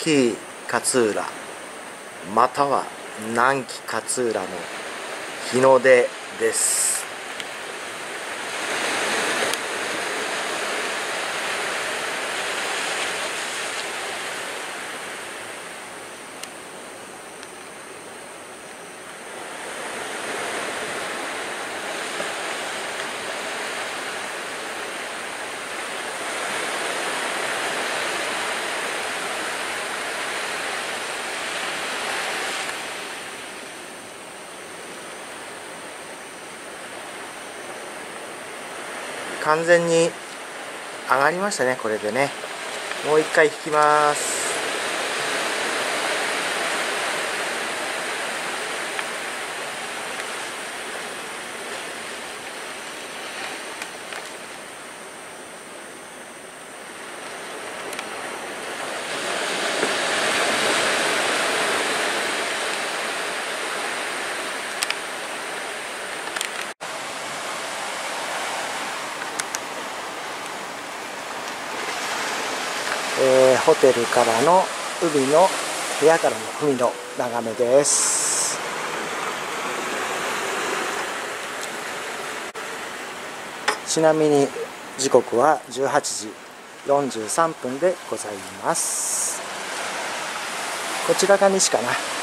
木勝浦または南紀勝浦の日の出です。完全に上がりましたね。これでね、もう一回引きます。ホテルからの海の部屋からの海の眺めです。ちなみに時刻は18時43分でございます。こちらが西かな。